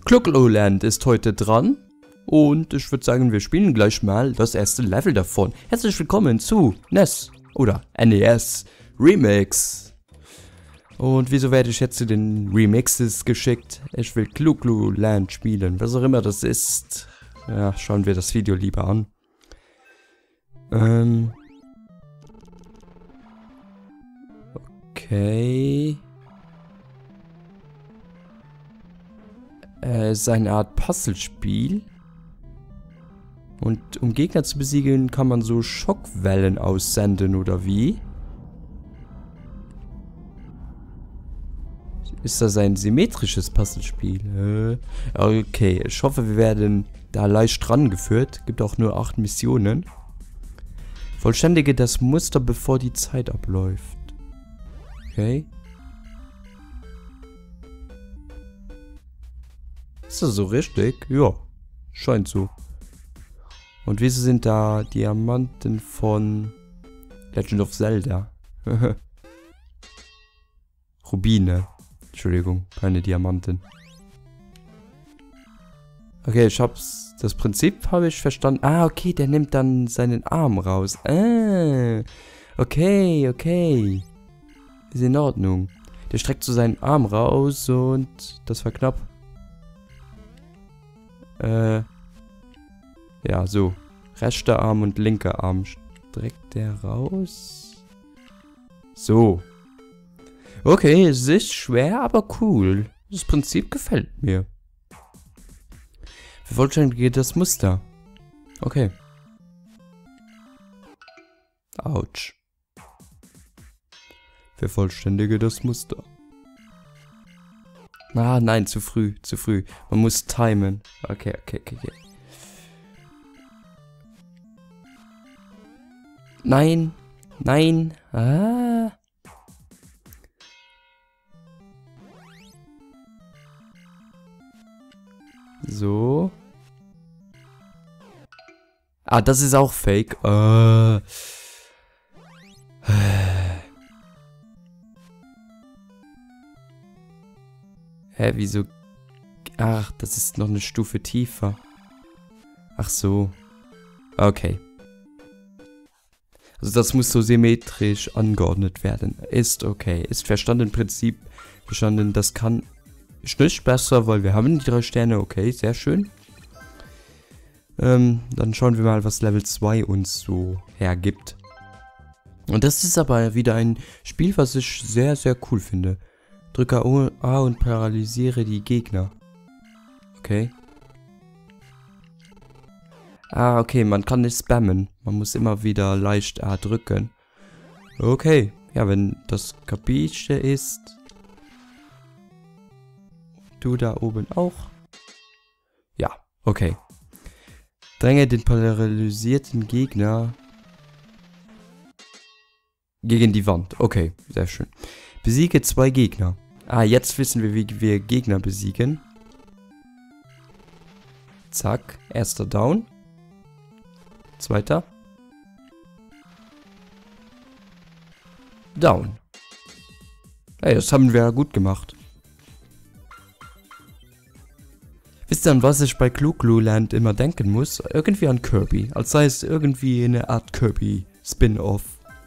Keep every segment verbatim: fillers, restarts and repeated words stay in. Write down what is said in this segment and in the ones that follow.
Kluckloland ist heute dran und ich würde sagen, wir spielen gleich mal das erste Level davon. Herzlich willkommen zu N E S oder N E S Remix. Und wieso werde ich jetzt zu den Remixes geschickt? Ich will Kluckloland spielen, was auch immer das ist. Ja, schauen wir das Video lieber an. Ähm. Okay. Es ist eine Art Puzzlespiel. Und um Gegner zu besiegen, kann man so Schockwellen aussenden, oder wie? Ist das ein symmetrisches Puzzlespiel? Äh, okay, ich hoffe, wir werden da leicht dran geführt. Gibt auch nur acht Missionen. Vollständige das Muster, bevor die Zeit abläuft. Okay. Ist das so richtig? Ja, scheint so. Und wieso sind da Diamanten von Legend of Zelda? Rubine. Entschuldigung, keine Diamanten. Okay, ich hab's. Das Prinzip habe ich verstanden. Ah, okay, der nimmt dann seinen Arm raus. Ah, okay, okay. Ist in Ordnung. Der streckt so seinen Arm raus und das war knapp. Äh. Ja, so. Rechter Arm und linker Arm streckt der raus. So. Okay, es ist schwer, aber cool. Das Prinzip gefällt mir. Vervollständige das Muster. Okay. Autsch. Vervollständige das Muster. Ah, nein, zu früh, zu früh. Man muss timen. Okay, okay, okay, okay. Nein, nein. Ah. So. Ah, das ist auch fake. Äh. Hä, wieso? Ach, das ist noch eine Stufe tiefer. Ach so. Okay. Also das muss so symmetrisch angeordnet werden. Ist okay. Ist verstanden, Prinzip. Verstanden, das kann... Ist nicht besser, weil wir haben die drei Sterne. Okay, sehr schön. Ähm, dann schauen wir mal, was Level zwei uns so hergibt. Und das ist aber wieder ein Spiel, was ich sehr, sehr cool finde. Drücke A und paralysiere die Gegner. Okay. Ah, okay, man kann nicht spammen. Man muss immer wieder leicht A drücken. Okay. Ja, wenn das Kapitel ist... Du da oben auch. Ja, okay. Dränge den paralysierten Gegner gegen die Wand. Okay, sehr schön. Besiege zwei Gegner. Ah, jetzt wissen wir, wie wir Gegner besiegen. Zack, erster Down. Zweiter. Down. Ey, das haben wir ja gut gemacht. Wisst ihr, an was ich bei Kluckloland immer denken muss? Irgendwie an Kirby. Als sei es irgendwie eine Art Kirby-Spin-Off.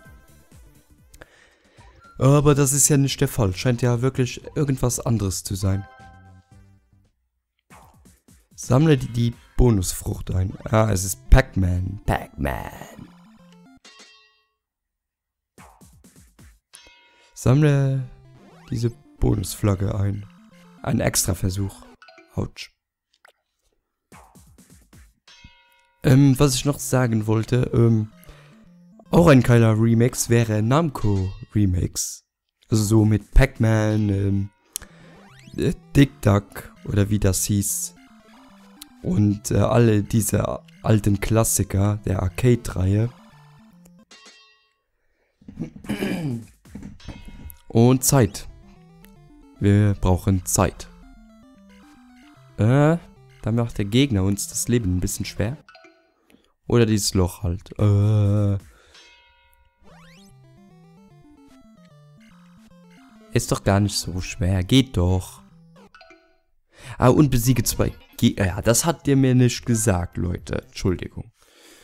Aber das ist ja nicht der Fall. Scheint ja wirklich irgendwas anderes zu sein. Sammle die, die Bonusfrucht ein. Ah, es ist Pac-Man. Pac-Man. Sammle diese Bonusflagge ein. Ein extra Versuch. Autsch. Ähm, was ich noch sagen wollte, ähm, auch ein geiler Remix wäre Namco Remix. Also so mit Pac-Man, ähm, äh, Dick Duck oder wie das hieß. Und äh, alle diese alten Klassiker der Arcade-Reihe. Und Zeit. Wir brauchen Zeit. Äh, da macht der Gegner uns das Leben ein bisschen schwer. Oder dieses Loch halt. Äh. Ist doch gar nicht so schwer. Geht doch. Ah, und besiege zwei Gegner. Ja, das hat ihr mir nicht gesagt, Leute. Entschuldigung.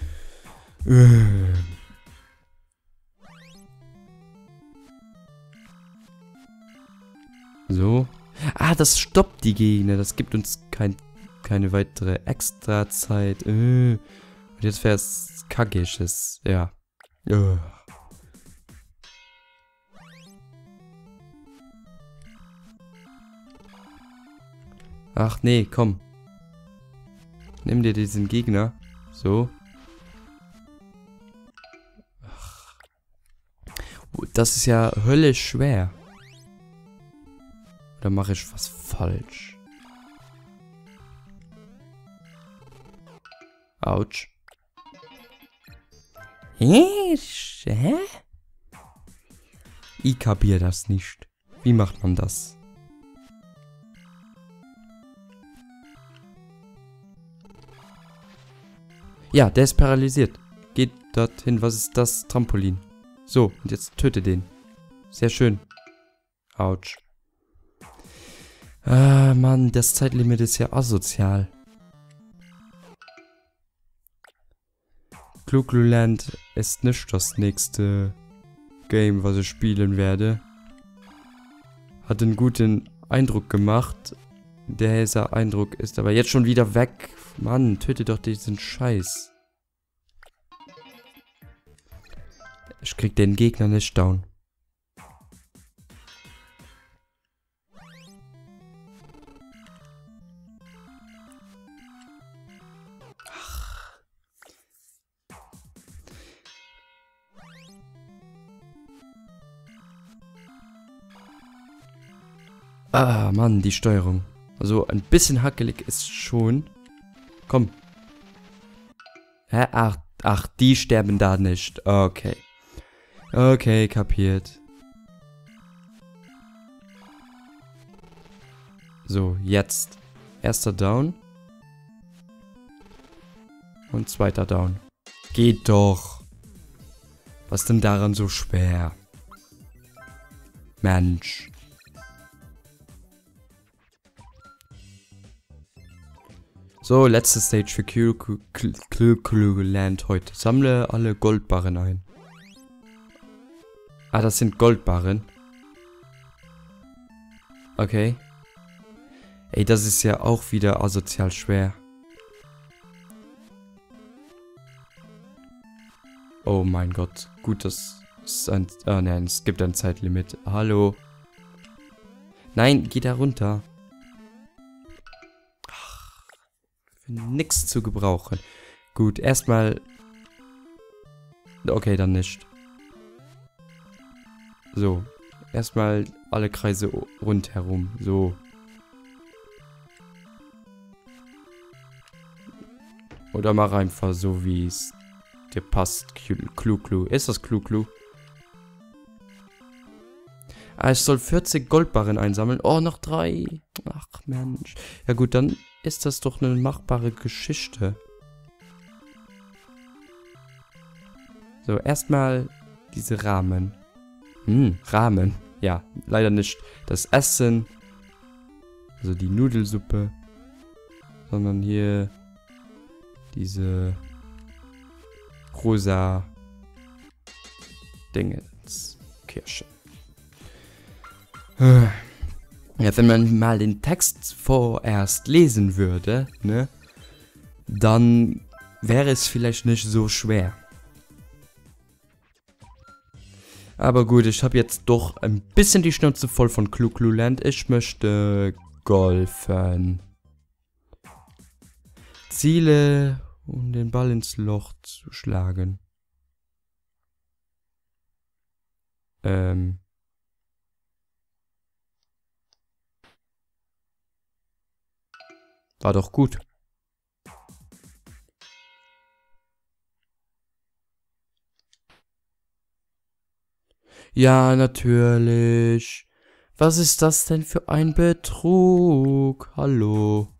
So. Ah, das stoppt die Gegner. Das gibt uns kein, keine weitere Extra-Zeit. Und jetzt wäre es kackiges. Ja. Ach nee, komm. Nimm dir diesen Gegner. So. Ach. Das ist ja höllisch schwer. Oder mache ich was falsch? Autsch. Hä? Ich kapiere das nicht. Wie macht man das? Ja, der ist paralysiert. Geht dorthin. Was ist das? Trampolin. So, und jetzt töte den. Sehr schön. Autsch. Ah, Mann, das Zeitlimit ist ja asozial. Klugluland ist nicht das nächste Game, was ich spielen werde. Hat einen guten Eindruck gemacht. Dieser Eindruck ist aber jetzt schon wieder weg. Mann, töte doch diesen Scheiß. Ich krieg den Gegner nicht down. Ah, Mann, die Steuerung. Also ein bisschen hackelig ist schon. Komm. Hä? Ach, ach, die sterben da nicht. Okay. Okay, kapiert. So, jetzt. Erster Down. Und zweiter Down. Geht doch. Was denn daran so schwer? Mensch. So, letzte Stage für Klugluland heute. Sammle alle Goldbarren ein. Ah, das sind Goldbarren. Okay. Ey, das ist ja auch wieder asozial schwer. Oh mein Gott. Gut, das ist ein... Ah, nein, es gibt ein Zeitlimit. Hallo. Nein, geh da runter. Nix zu gebrauchen. Gut, erstmal... Okay, dann nicht. So. Erstmal alle Kreise rundherum. So. Oder mach einfach so, wie es dir passt. Kluglu. Ist das Kluglu? Ah, ich soll vierzig Goldbarren einsammeln. Oh, noch drei. Ach, Mensch. Ja gut, dann ist das doch eine machbare Geschichte. So, erstmal diese Rahmen. Hm, Rahmen. Ja, leider nicht das Essen. Also die Nudelsuppe. Sondern hier diese rosa Dingens. Kirsche. Ja, wenn man mal den Text vorerst lesen würde, ne, dann wäre es vielleicht nicht so schwer. Aber gut, ich habe jetzt doch ein bisschen die Schnauze voll von Klugluland. Ich möchte golfen. Ziele, um den Ball ins Loch zu schlagen. Ähm... War doch gut. Ja, natürlich. Was ist das denn für ein Betrug? Hallo.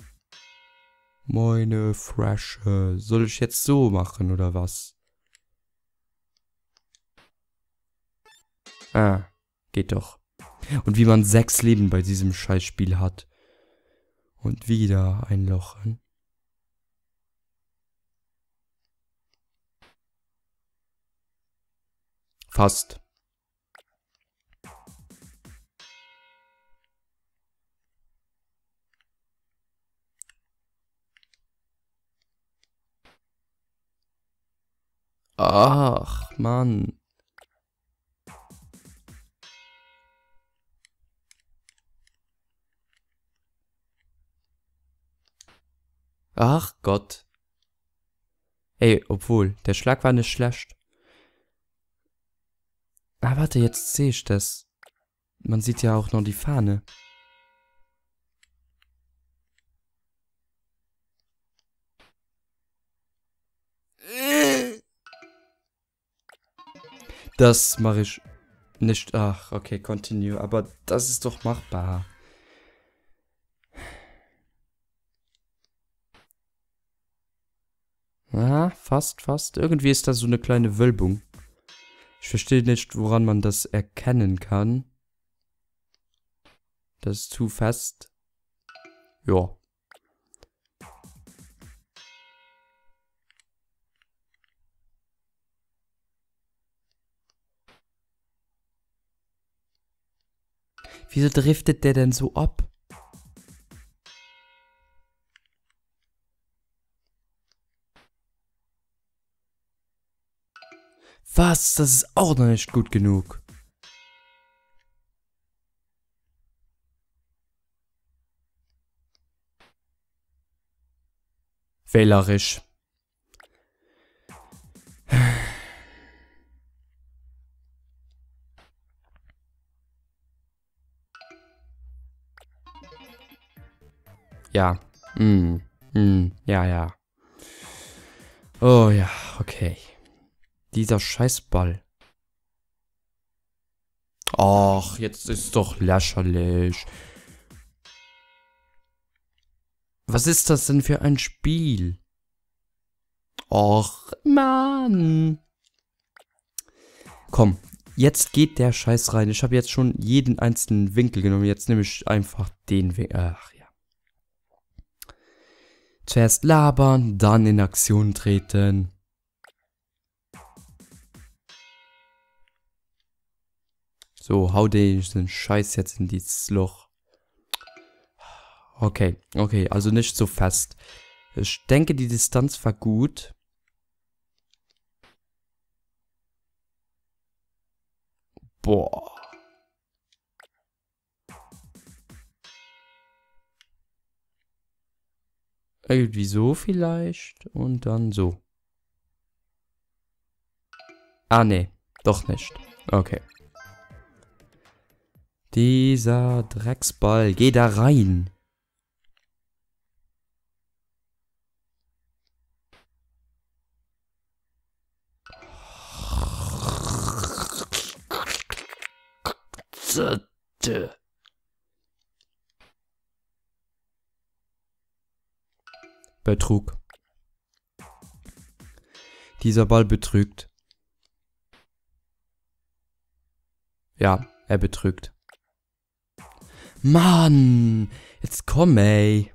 Meine Frasche. Soll ich jetzt so machen, oder was? Ah, geht doch. Und wie man sechs Leben bei diesem Scheißspiel hat. Und wieder einlochen. Fast. Ach, Mann. Ach Gott. Ey, obwohl, der Schlag war nicht schlecht. Ah, warte, jetzt sehe ich das. Man sieht ja auch noch die Fahne. Das mache ich nicht. Ach, okay, continue. Aber das ist doch machbar. Ah, fast, fast. Irgendwie ist da so eine kleine Wölbung. Ich verstehe nicht, woran man das erkennen kann. Das ist zu fest. Ja. Wieso driftet der denn so ab? Was? Das ist auch noch nicht gut genug. Wählerisch. Ja. Mm. Mm. Ja, ja. Oh ja, okay. Dieser Scheißball. Ach, jetzt ist doch lächerlich. Was ist das denn für ein Spiel? Och, Mann. Komm, jetzt geht der Scheiß rein. Ich habe jetzt schon jeden einzelnen Winkel genommen. Jetzt nehme ich einfach den Winkel. Ach ja. Zuerst labern, dann in Aktion treten. So, hau den Scheiß jetzt in dieses Loch. Okay, okay, also nicht so fest. Ich denke, die Distanz war gut. Boah. Irgendwie so vielleicht. Und dann so. Ah, nee. Doch nicht. Okay. Dieser Drecksball. Geh da rein. Betrug. Dieser Ball betrügt. Ja, er betrügt. Mann, jetzt komm, ey.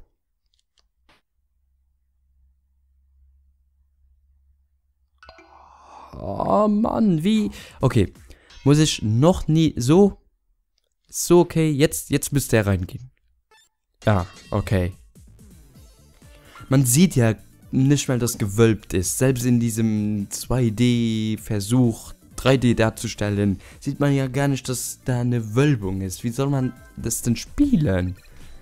Oh Mann, wie? Okay, muss ich noch nie so? So, okay, jetzt, jetzt müsste er reingehen. Ja, okay. Man sieht ja nicht mal, dass gewölbt ist. Selbst in diesem zwei D-Versuch, drei D darzustellen, sieht man ja gar nicht, dass da eine Wölbung ist. Wie soll man das denn spielen?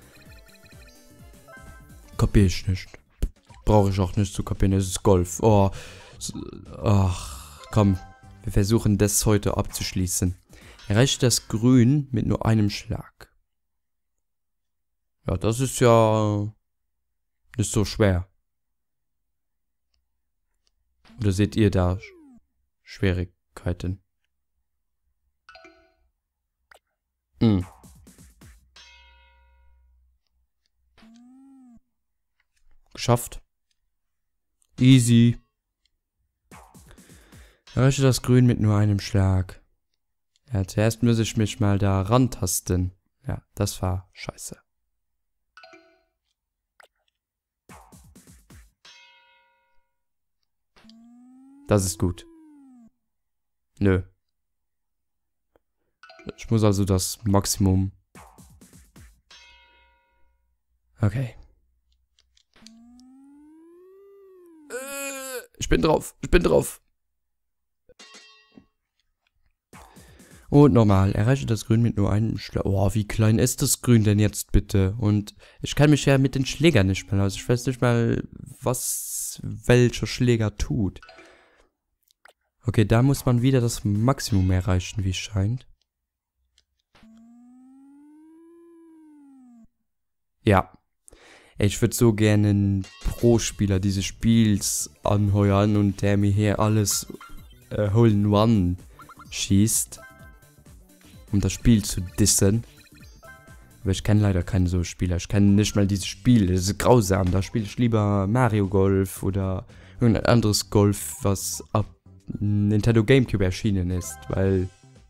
Kapier ich nicht. Brauche ich auch nicht zu kapieren, es ist Golf. Oh, ach, komm, wir versuchen das heute abzuschließen. Erreicht das Grün mit nur einem Schlag. Ja, das ist ja nicht so schwer. Oder seht ihr da Schwierigkeiten? Hm. Geschafft. Easy. Erreiche das Grün mit nur einem Schlag. Ja, zuerst muss ich mich mal da rantasten. Ja, das war scheiße. Das ist gut. Nö. Ich muss also das Maximum... Okay. Ich bin drauf. Ich bin drauf. Und nochmal. Erreiche das Grün mit nur einem Schlag. Oh, wie klein ist das Grün denn jetzt bitte? Und ich kann mich ja mit den Schlägern nicht mehr aus. Ich weiß nicht mal, was welcher Schläger tut. Okay, da muss man wieder das Maximum erreichen, wie es scheint. Ja. Ich würde so gerne einen Pro-Spieler dieses Spiels anheuern und der mir hier alles äh, Hole-in-One schießt, um das Spiel zu dissen. Aber ich kenne leider keinen so Spieler. Ich kenne nicht mal dieses Spiel. Das ist grausam. Da spiele ich lieber Mario Golf oder irgendein anderes Golf, was ab Nintendo GameCube erschienen ist, weil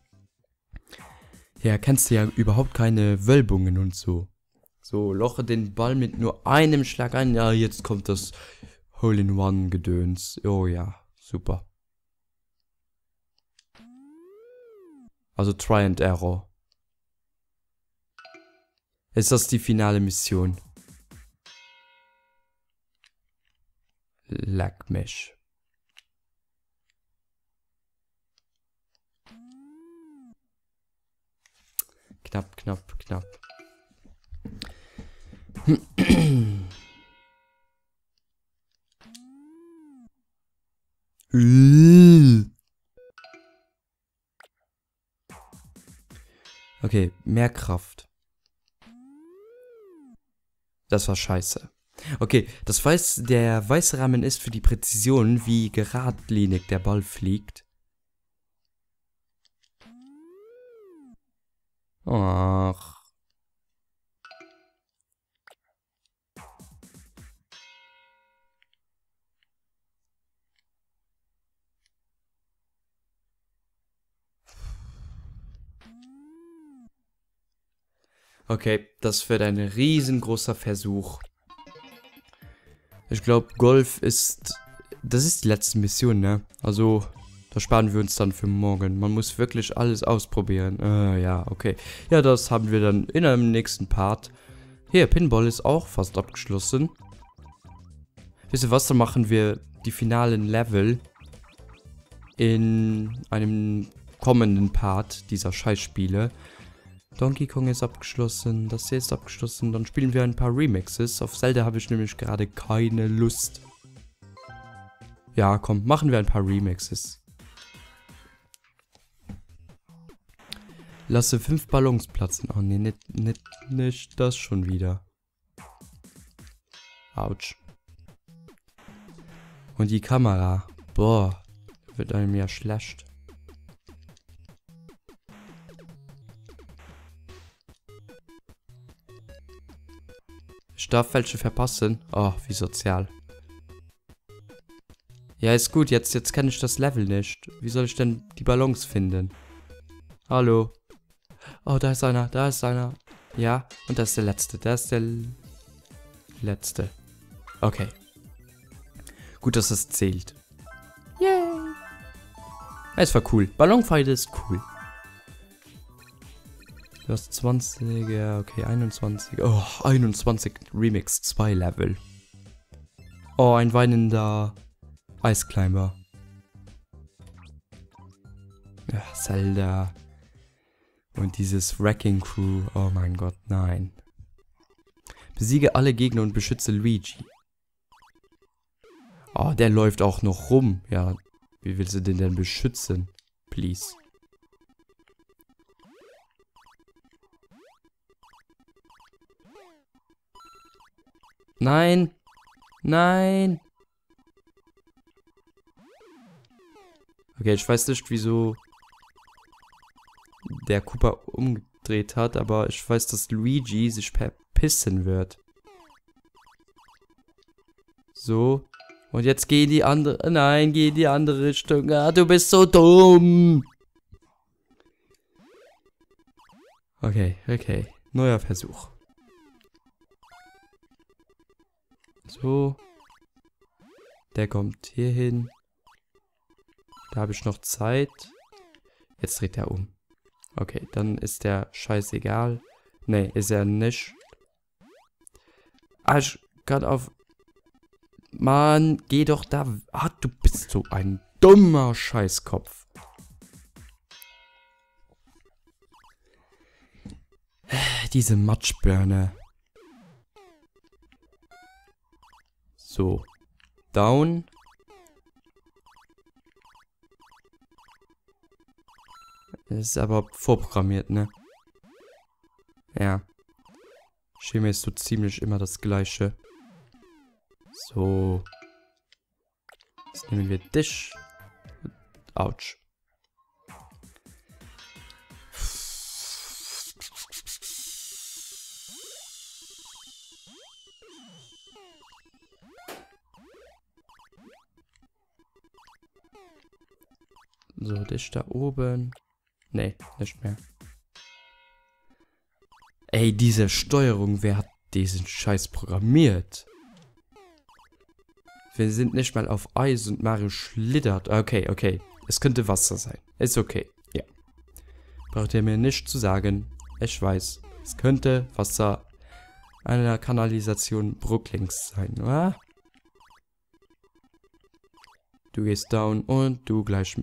ja, kennst du ja überhaupt keine Wölbungen und so. So, loche den Ball mit nur einem Schlag ein. Ja, jetzt kommt das Hole-in-One-Gedöns. Oh ja, super. Also Try and Error. Ist das die finale Mission? Leck mich. Knapp, knapp, knapp. Okay, mehr Kraft. Das war scheiße. Okay, das weiß, der weiße Rahmen ist für die Präzision, wie geradlinig der Ball fliegt. Ach. Okay, das wird ein riesengroßer Versuch. Ich glaube, Golf ist... Das ist die letzte Mission, ne? Also, da sparen wir uns dann für morgen. Man muss wirklich alles ausprobieren. Äh, ja, okay. Ja, das haben wir dann in einem nächsten Part. Hier, Pinball ist auch fast abgeschlossen. Wisst ihr was, dann machen wir die finalen Level in einem kommenden Part dieser Scheißspiele. Donkey Kong ist abgeschlossen, das hier ist abgeschlossen, dann spielen wir ein paar Remixes. Auf Zelda habe ich nämlich gerade keine Lust. Ja, komm, machen wir ein paar Remixes. Lasse fünf Ballons platzen. Oh nee, nicht, nicht, nicht das schon wieder. Autsch. Und die Kamera. Boah, wird einem ja schlecht. Ich darf welche verpassen. Oh, wie sozial. Ja, ist gut. Jetzt, jetzt kenne ich das Level nicht. Wie soll ich denn die Ballons finden? Hallo. Oh, da ist einer. Da ist einer. Ja, und das ist der letzte. Das ist der letzte. Okay. Gut, dass es zählt. Yay. Es war cool. Ballonfight ist cool. Du hast zwanzig, ja, okay, einundzwanzig. Oh, einundzwanzig Remix zwei Level. Oh, ein weinender Eisclimber. Ja, Zelda. Und dieses Wrecking Crew. Oh mein Gott, nein. Besiege alle Gegner und beschütze Luigi. Oh, der läuft auch noch rum. Ja, wie willst du den denn beschützen? Please. Nein. Nein. Okay, ich weiß nicht, wieso der Koopa umgedreht hat, aber ich weiß, dass Luigi sich verpissen wird. So. Und jetzt geh in die andere... Nein, geh in die andere Richtung. Ah, du bist so dumm. Okay, okay. Neuer Versuch. So. Der kommt hier hin. Da habe ich noch Zeit. Jetzt dreht er um. Okay, dann ist der scheißegal. Nee, ist er nicht. Ah, ich kann auf... Mann, geh doch da... Ah, du bist so ein dummer Scheißkopf. Diese Matschbirne. So. Down. Das ist aber vorprogrammiert, ne? Ja. Schema ist so ziemlich immer das gleiche. So. Jetzt nehmen wir dich. Autsch. So, dich da oben. Nee, nicht mehr. Ey, diese Steuerung, wer hat diesen Scheiß programmiert? Wir sind nicht mal auf Eis und Mario schlittert. Okay, okay. Es könnte Wasser sein. Ist okay. Ja. Braucht ihr mir nicht zu sagen. Ich weiß. Es könnte Wasser einer Kanalisation Brooklinks sein, oder? Du gehst down und du gleich...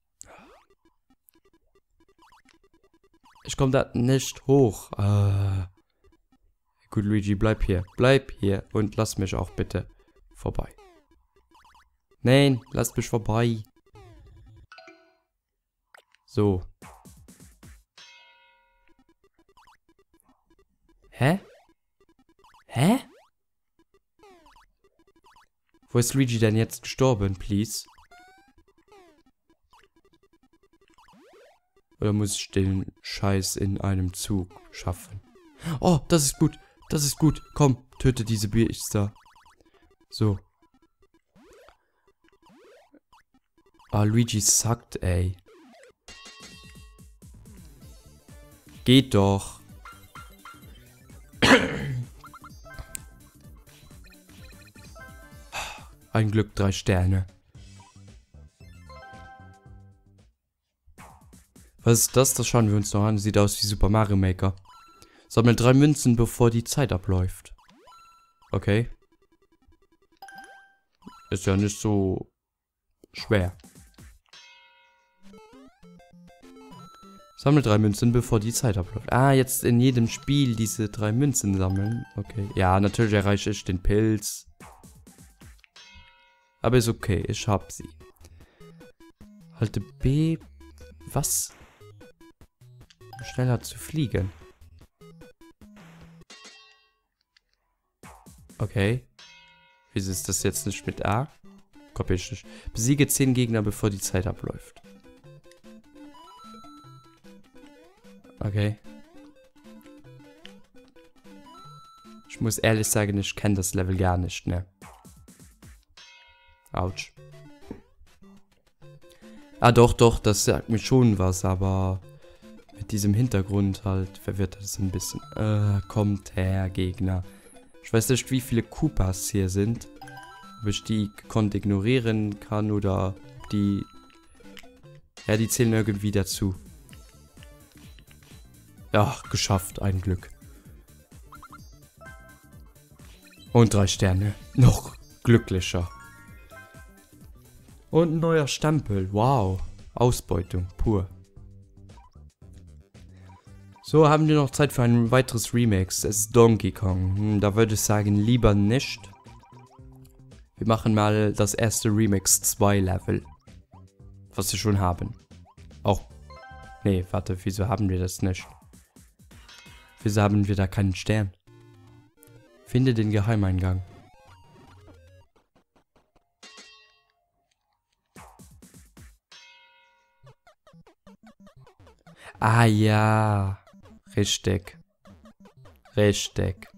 Ich komme da nicht hoch. Ah. Gut, Luigi, bleib hier. Bleib hier und lass mich auch bitte vorbei. Nein, lass mich vorbei. So. Hä? Hä? Wo ist Luigi denn jetzt gestorben, please? Oder muss ich den Scheiß in einem Zug schaffen? Oh, das ist gut. Das ist gut. Komm, töte diese Biester. So. Ah, Luigi suckt, ey. Geht doch. Ein Glück, drei Sterne. Was ist das? Das schauen wir uns noch an. Sieht aus wie Super Mario Maker. Sammel drei Münzen, bevor die Zeit abläuft. Okay. Ist ja nicht so schwer. Sammel drei Münzen, bevor die Zeit abläuft. Ah, jetzt in jedem Spiel diese drei Münzen sammeln. Okay. Ja, natürlich erreiche ich den Pilz. Aber ist okay, ich hab sie. Halte B. Was? Schneller zu fliegen. Okay. Wieso ist das jetzt nicht mit A? Kopier ich nicht. Besiege zehn Gegner, bevor die Zeit abläuft. Okay. Ich muss ehrlich sagen, ich kenne das Level gar nicht, ne? Autsch. Ah, doch, doch, das sagt mir schon was, aber mit diesem Hintergrund halt verwirrt das ein bisschen. Äh, kommt her, Gegner. Ich weiß nicht, wie viele Koopas hier sind. Ob ich die gekonnt ignorieren kann oder die... Ja, die zählen irgendwie dazu. Ja, geschafft, ein Glück. Und drei Sterne. Noch glücklicher. Und ein neuer Stempel. Wow. Ausbeutung pur. So, haben wir noch Zeit für ein weiteres Remix. Es ist Donkey Kong. Hm, da würde ich sagen, lieber nicht. Wir machen mal das erste Remix zwei Level. Was wir schon haben. Auch... Nee, warte, wieso haben wir das nicht? Wieso haben wir da keinen Stern? Finde den Geheimeingang. Ah ja, richtig. Richtig.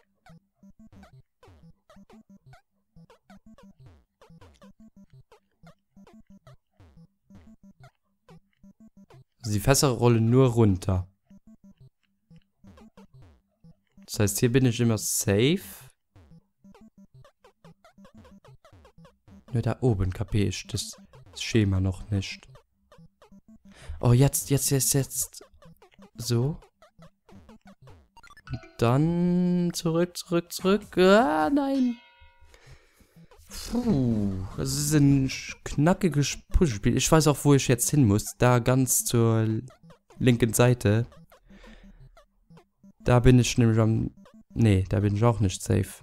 Also die Fässer rollen nur runter. Das heißt, hier bin ich immer safe. Nur da oben kapier ich das. Das Schema noch nicht. Oh, jetzt, jetzt, jetzt, jetzt. So. Und dann zurück, zurück, zurück. Ah, nein. Puh, das ist ein knackiges Puzzlespiel. Ich weiß auch, wo ich jetzt hin muss. Da ganz zur linken Seite. Da bin ich nämlich am... Nee, da bin ich auch nicht safe.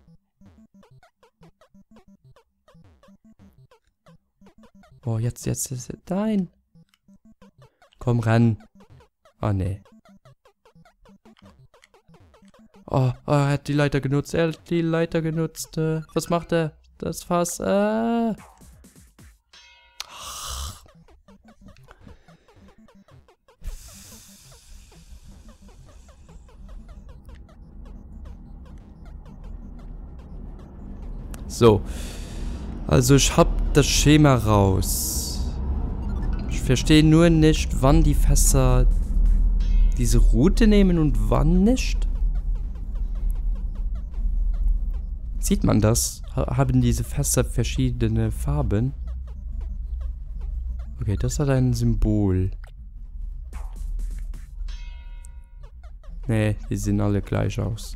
Oh, jetzt, jetzt, jetzt. Nein. Komm ran. Oh, nee. Oh, oh, er hat die Leiter genutzt. Er hat die Leiter genutzt. Äh, was macht er? Das Fass. Äh. So. Also ich hab das Schema raus. Ich verstehe nur nicht, wann die Fässer diese Route nehmen und wann nicht. Sieht man das? Haben diese Fässer verschiedene Farben? Okay, das hat ein Symbol. Nee, die sehen alle gleich aus.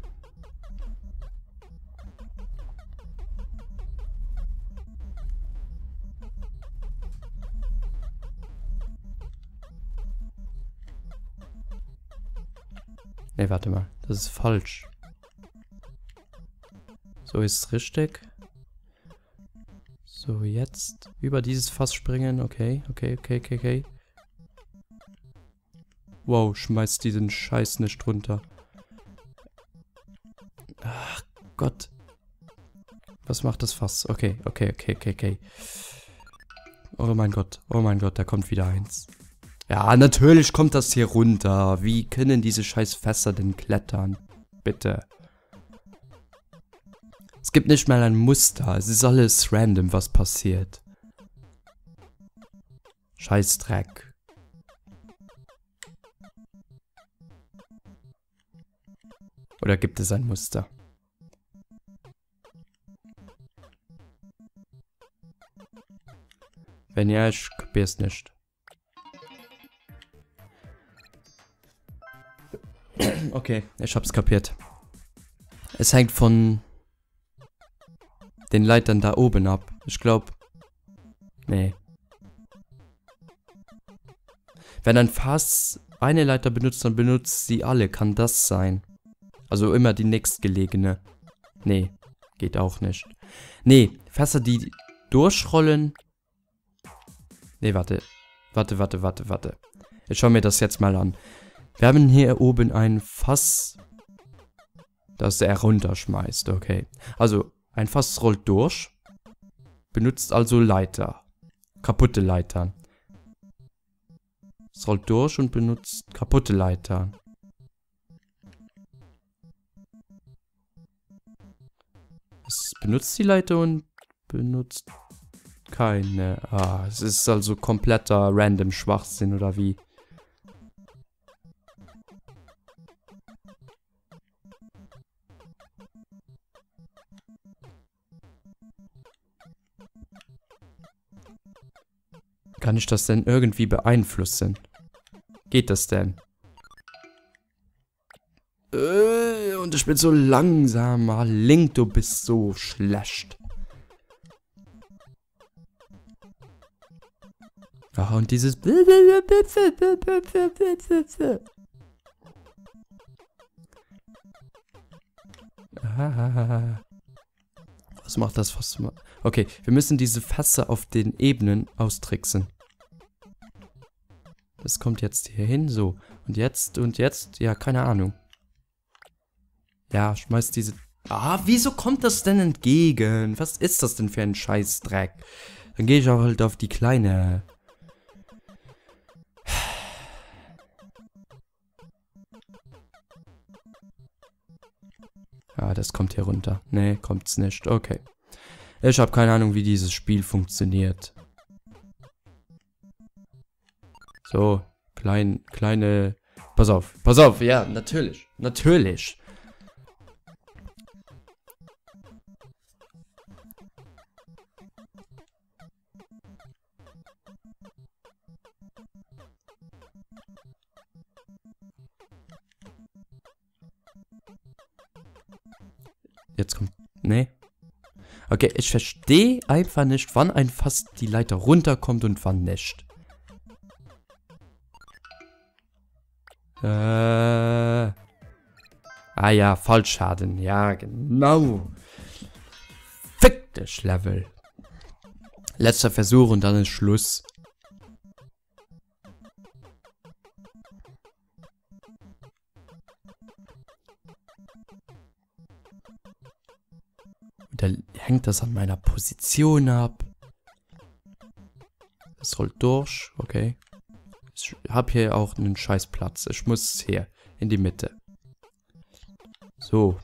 Nee, warte mal. Das ist falsch. So, ist es richtig. So, jetzt über dieses Fass springen. Okay, okay, okay, okay, okay. Wow, schmeißt diesen Scheiß nicht runter. Ach Gott. Was macht das Fass? Okay, okay, okay, okay, okay. Oh mein Gott, oh mein Gott, da kommt wieder eins. Ja, natürlich kommt das hier runter. Wie können diese scheiß Fässer denn klettern? Bitte. Es gibt nicht mal ein Muster. Es ist alles random, was passiert. Scheiß Dreck. Oder gibt es ein Muster? Wenn ja, ich kapier's nicht. Okay, ich hab's kapiert. Es hängt von den Leitern da oben ab. Ich glaube. Nee. Wenn ein Fass eine Leiter benutzt, dann benutzt sie alle. Kann das sein? Also immer die nächstgelegene. Nee, geht auch nicht. Nee, Fässer, die durchrollen. Nee, warte. Warte, warte, warte, warte. Ich schau mir das jetzt mal an. Wir haben hier oben ein Fass, das er runterschmeißt. Okay. Also, ein Fass rollt durch, benutzt also Leiter. Kaputte Leitern. Es rollt durch und benutzt kaputte Leitern. Es benutzt die Leiter und benutzt keine. Ah, es ist also kompletter random Schwachsinn oder wie? Kann ich das denn irgendwie beeinflussen? Geht das denn? Äh, und ich bin so langsamer. Link, du bist so schlecht. Ah, und dieses... Ah. Was macht das? Was ma okay, wir müssen diese Fässer auf den Ebenen austricksen. Das kommt jetzt hier hin, so. Und jetzt, und jetzt, ja, keine Ahnung. Ja, schmeißt diese... Ah, wieso kommt das denn entgegen? Was ist das denn für ein Scheißdreck? Dann gehe ich auch halt auf die kleine... Ah, das kommt hier runter. Nee, kommt's nicht. Okay. Ich habe keine Ahnung, wie dieses Spiel funktioniert. So, klein, kleine... Pass auf, pass auf, ja, natürlich. Natürlich. Jetzt kommt... Nee. Okay, ich verstehe einfach nicht, wann ein Fass die Leiter runterkommt und wann nicht. Äh... Ah ja, Fallschaden. Ja, genau. Fick dich, Level. Letzter Versuch und dann ist Schluss. Und da hängt das an meiner Position ab. Es rollt durch. Okay. Ich habe hier auch einen scheiß Platz. Ich muss hier in die Mitte. So.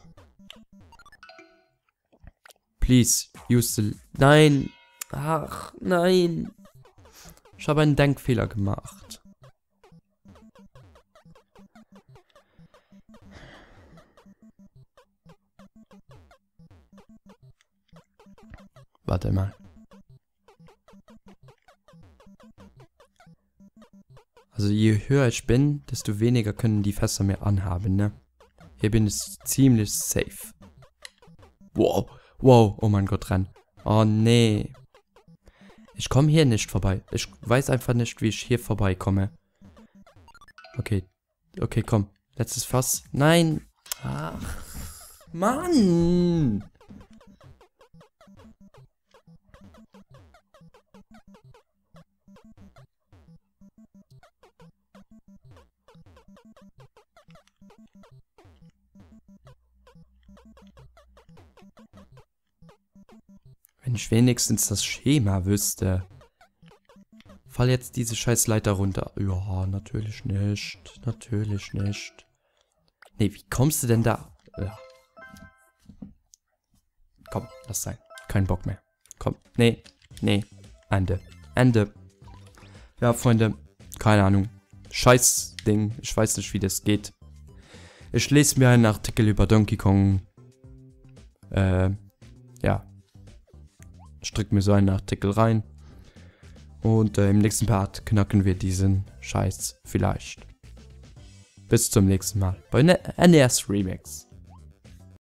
Please, use the... Nein. Ach, nein. Ich habe einen Denkfehler gemacht. Warte mal. Also je höher ich bin, desto weniger können die Fässer mehr anhaben, ne? Hier bin ich ziemlich safe. Wow. Wow. Oh mein Gott, renn. Oh nee. Ich komme hier nicht vorbei. Ich weiß einfach nicht, wie ich hier vorbeikomme. Okay. Okay, komm. Letztes Fass. Nein. Ach. Mann. Wenn ich wenigstens das Schema wüsste. Fall jetzt diese scheiß Leiter runter. Ja, natürlich nicht. Natürlich nicht. Nee, wie kommst du denn da? Ja. Komm, lass sein. Kein Bock mehr. Komm. Nee. Nee. Ende. Ende. Ja, Freunde. Keine Ahnung. Scheiß Ding. Ich weiß nicht, wie das geht. Ich lese mir einen Artikel über Donkey Kong. Äh. Ja. Strick mir so einen Artikel rein. Und äh, im nächsten Part knacken wir diesen Scheiß vielleicht. Bis zum nächsten Mal bei N E S Remix.